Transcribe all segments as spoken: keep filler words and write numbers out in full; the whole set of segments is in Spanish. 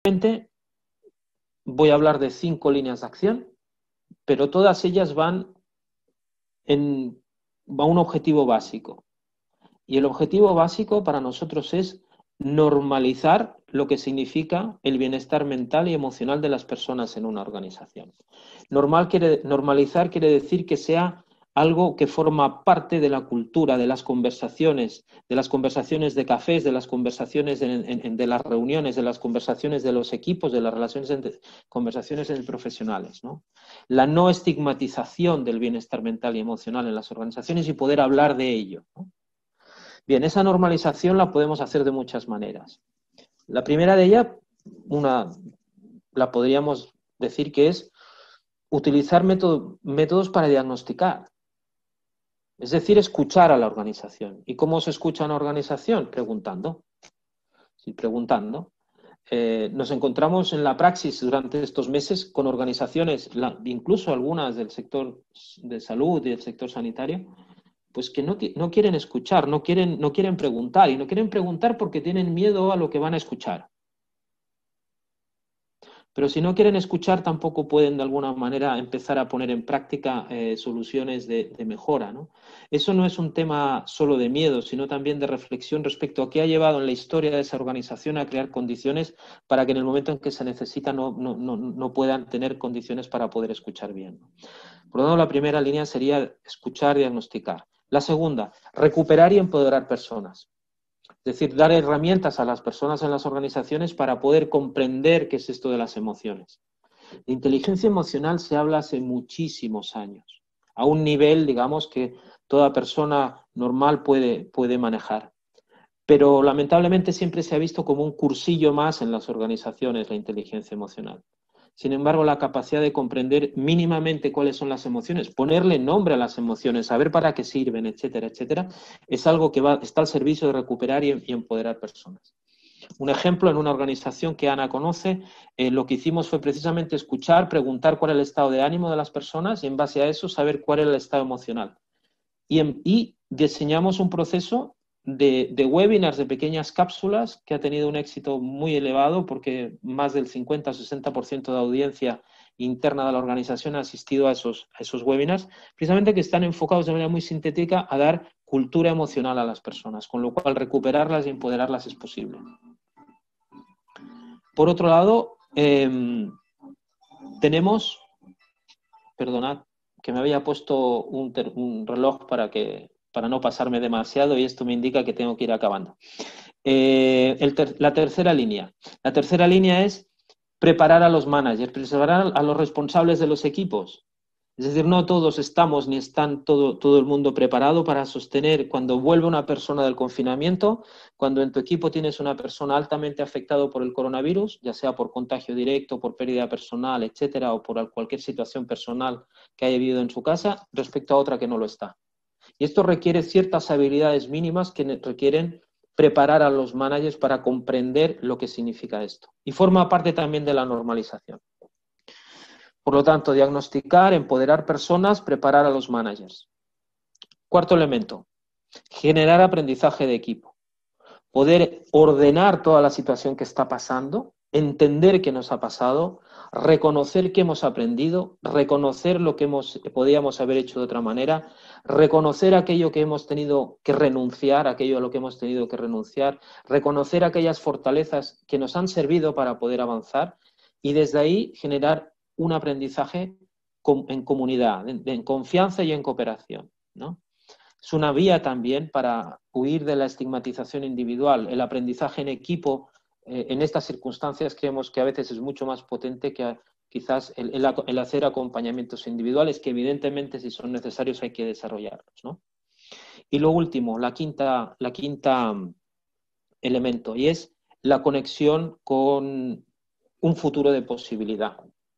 voy a hablar de cinco líneas de acción, pero todas ellas van en, a un objetivo básico. Y el objetivo básico para nosotros es normalizar lo que significa el bienestar mental y emocional de las personas en una organización. Normal quiere, normalizar quiere decir que sea algo que forma parte de la cultura, de las conversaciones, de las conversaciones de cafés, de las conversaciones de, en, de las reuniones, de las conversaciones de los equipos, de las relaciones entre, conversaciones entre profesionales, ¿no? La no estigmatización del bienestar mental y emocional en las organizaciones y poder hablar de ello, ¿no? Bien, esa normalización la podemos hacer de muchas maneras. La primera de ellas, una, la podríamos decir que es utilizar método, métodos para diagnosticar. Es decir, escuchar a la organización. ¿Y cómo se escucha a una organización? Preguntando. Sí, preguntando. Eh, nos encontramos en la praxis durante estos meses con organizaciones, la, incluso algunas del sector de salud y del sector sanitario, pues que no, no quieren escuchar, no quieren, no quieren preguntar, y no quieren preguntar porque tienen miedo a lo que van a escuchar. Pero si no quieren escuchar, tampoco pueden de alguna manera empezar a poner en práctica eh, soluciones de, de mejora, ¿no? Eso no es un tema solo de miedo, sino también de reflexión respecto a qué ha llevado en la historia de esa organización a crear condiciones para que en el momento en que se necesita no, no, no, no puedan tener condiciones para poder escuchar bien. Por lo tanto, la primera línea sería escuchar y diagnosticar. La segunda, recuperar y empoderar personas. Es decir, dar herramientas a las personas en las organizaciones para poder comprender qué es esto de las emociones. De inteligencia emocional se habla hace muchísimos años, a un nivel, digamos, que toda persona normal puede, puede manejar. Pero lamentablemente siempre se ha visto como un cursillo más en las organizaciones la inteligencia emocional. Sin embargo, la capacidad de comprender mínimamente cuáles son las emociones, ponerle nombre a las emociones, saber para qué sirven, etcétera, etcétera, es algo que va, está al servicio de recuperar y, y empoderar personas. Un ejemplo, en una organización que Ana conoce, eh, lo que hicimos fue precisamente escuchar, preguntar cuál era el estado de ánimo de las personas y en base a eso saber cuál era el estado emocional. Y, en, y diseñamos un proceso De, de webinars, de pequeñas cápsulas, que ha tenido un éxito muy elevado porque más del cincuenta a sesenta por ciento de audiencia interna de la organización ha asistido a esos, a esos webinars, precisamente que están enfocados de manera muy sintética a dar cultura emocional a las personas, con lo cual recuperarlas y empoderarlas es posible. Por otro lado, eh, tenemos, perdonad, que me había puesto un, ter, un reloj para que para no pasarme demasiado y esto me indica que tengo que ir acabando. Eh, el ter la tercera línea. La tercera línea es preparar a los managers, preparar a los responsables de los equipos. Es decir, no todos estamos ni están todo, todo el mundo preparado para sostener cuando vuelve una persona del confinamiento, cuando en tu equipo tienes una persona altamente afectada por el coronavirus, ya sea por contagio directo, por pérdida personal, etcétera, o por cualquier situación personal que haya vivido en su casa, respecto a otra que no lo está. Y esto requiere ciertas habilidades mínimas que requieren preparar a los managers para comprender lo que significa esto. Y forma parte también de la normalización. Por lo tanto, diagnosticar, empoderar personas, preparar a los managers. Cuarto elemento, generar aprendizaje de equipo. Poder ordenar toda la situación que está pasando, entender qué nos ha pasado, reconocer qué hemos aprendido, reconocer lo que hemos, podíamos haber hecho de otra manera, reconocer aquello que hemos tenido que renunciar, aquello a lo que hemos tenido que renunciar, reconocer aquellas fortalezas que nos han servido para poder avanzar y desde ahí generar un aprendizaje en comunidad, en, en confianza y en cooperación, ¿no? Es una vía también para huir de la estigmatización individual. El aprendizaje en equipo, eh, en estas circunstancias, creemos que a veces es mucho más potente que a, quizás el, el, el hacer acompañamientos individuales, que evidentemente si son necesarios hay que desarrollarlos, ¿no? Y lo último, la quinta, la quinta elemento, y es la conexión con un futuro de posibilidad.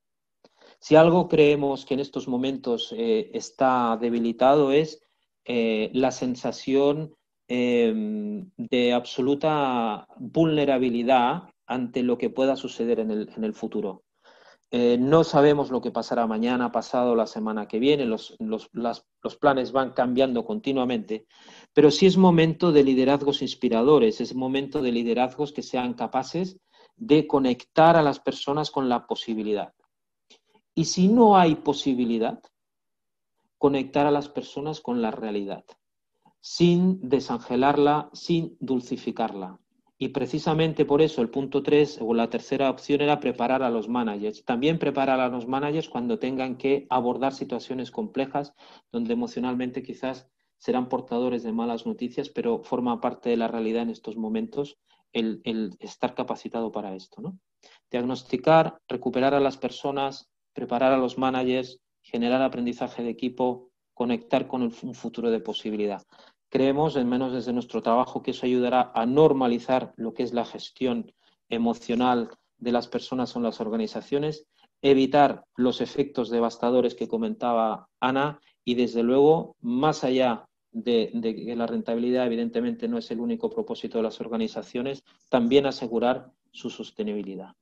Si algo creemos que en estos momentos eh, está debilitado es Eh, la sensación eh, de absoluta vulnerabilidad ante lo que pueda suceder en el, en el futuro. Eh, no sabemos lo que pasará mañana, pasado, la semana que viene, los, los, las, los planes van cambiando continuamente, pero sí es momento de liderazgos inspiradores, es momento de liderazgos que sean capaces de conectar a las personas con la posibilidad. Y si no hay posibilidad, conectar a las personas con la realidad, sin desangelarla, sin dulcificarla. Y precisamente por eso el punto tres o la tercera opción era preparar a los managers. También preparar a los managers cuando tengan que abordar situaciones complejas donde emocionalmente quizás serán portadores de malas noticias, pero forma parte de la realidad en estos momentos el, el estar capacitado para esto, ¿no? Diagnosticar, recuperar a las personas, preparar a los managers, generar aprendizaje de equipo, conectar con un futuro de posibilidad. Creemos, al menos desde nuestro trabajo, que eso ayudará a normalizar lo que es la gestión emocional de las personas en las organizaciones, evitar los efectos devastadores que comentaba Ana y, desde luego, más allá de, de que la rentabilidad evidentemente no es el único propósito de las organizaciones, también asegurar su sostenibilidad.